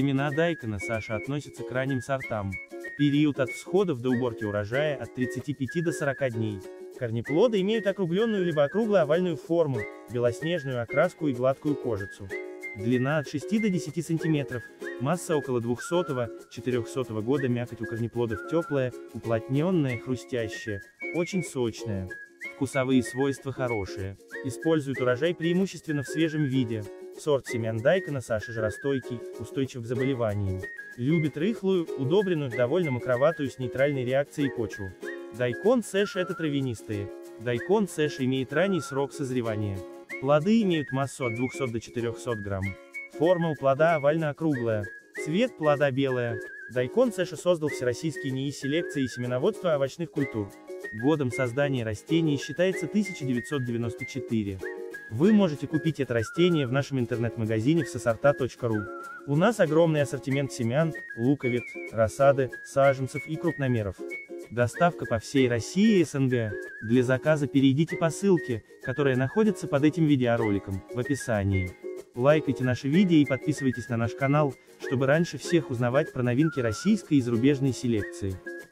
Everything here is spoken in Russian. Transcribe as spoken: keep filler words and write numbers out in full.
Семена дайкона Саша относятся к ранним сортам. Период от всходов до уборки урожая от тридцати пяти до сорока дней. Корнеплоды имеют округленную либо округло-овальную форму, белоснежную окраску и гладкую кожицу. Длина от шести до десяти сантиметров, масса около двухсотого-четырехсотого года, мякоть у корнеплодов теплая, уплотненная, хрустящая, очень сочная. Вкусовые свойства хорошие. Используют урожай преимущественно в свежем виде. Сорт семян дайкона Саша жиростойкий, устойчив к заболеваниям. Любит рыхлую, удобренную, довольно мокроватую с нейтральной реакцией почву. Дайкон Сэш — это травянистые. Дайкон Сэш имеет ранний срок созревания. Плоды имеют массу от двухсот до четырехсот грамм. Форма у плода овально-округлая. Цвет плода белая. Дайкон Сэша создал всероссийские НИИ селекции и семеноводства овощных культур. Годом создания растений считается тысяча девятьсот девяносто четыре. Вы можете купить это растение в нашем интернет-магазине всесорта точка ру. У нас огромный ассортимент семян, луковиц, рассады, саженцев и крупномеров. Доставка по всей России и СНГ. Для заказа перейдите по ссылке, которая находится под этим видеороликом, в описании. Лайкайте наши видео и подписывайтесь на наш канал, чтобы раньше всех узнавать про новинки российской и зарубежной селекции.